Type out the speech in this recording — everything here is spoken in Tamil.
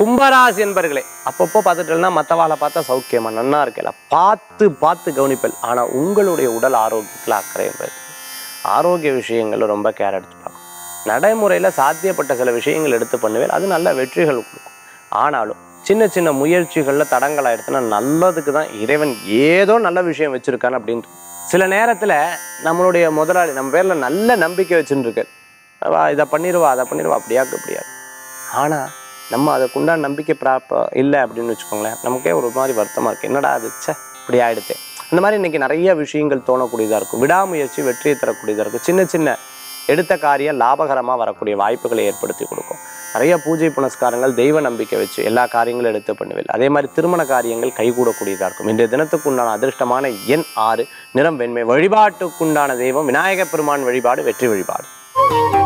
கும்பராசி என்பர்களே, அப்பப்போ பார்த்துட்டேன்னா மற்றவாளை பார்த்தா சௌக்கியமா நன்னா இருக்கல, பார்த்து பார்த்து கவனிப்பல். ஆனால் உங்களுடைய உடல் ஆரோக்கியத்தில் அக்கறை என்பது, ஆரோக்கிய விஷயங்கள் ரொம்ப கேர் எடுத்துப்பாங்க. நடைமுறையில் சாத்தியப்பட்ட சில விஷயங்கள் எடுத்து பண்ணுவேன், அது நல்ல வெற்றிகள் கொடுக்கும். ஆனாலும் சின்ன சின்ன முயற்சிகளில் தடங்கள் ஆயிடுச்சுன்னா நல்லதுக்கு தான் இறைவன் ஏதோ நல்ல விஷயம் வச்சுருக்கான்னு அப்படின்ட்டு. சில நேரத்தில் நம்மளுடைய முதலாளி நம்ம பேரில் நல்ல நம்பிக்கை வச்சுன்னு இருக்கு, இதை பண்ணிடுவா அதை பண்ணிடுவா அப்படியாக்கு இப்படியா. ஆனால் நம்ம அதுக்குண்டான நம்பிக்கை இல்லை அப்படின்னு வச்சுக்கோங்களேன், நமக்கே ஒரு மாதிரி வருத்தமாக இருக்குது, என்னடா அது இப்படி ஆகிடுச்சு. அந்த மாதிரி இன்றைக்கி நிறைய விஷயங்கள் தோணக்கூடியதாக இருக்கும். விடாமுயற்சி வெற்றியை தரக்கூடியதாக இருக்கும். சின்ன சின்ன எடுத்த காரியம் லாபகரமாக வரக்கூடிய வாய்ப்புகளை ஏற்படுத்தி கொடுக்கும். நிறைய பூஜை புனஸ்காரங்கள் தெய்வ நம்பிக்கை வச்சு எல்லா காரியங்களும் எடுத்து பண்ணுவேன். அதே மாதிரி திருமண காரியங்கள் கைகூடக்கூடியதாக இருக்கும். இன்றைய தினத்துக்குண்டான அதிர்ஷ்டமான எண் 6, நிறம் வெண்மை. வழிபாட்டுக்குண்டான தெய்வம் விநாயகப் பெருமான் வழிபாடு வெற்றி வழிபாடு.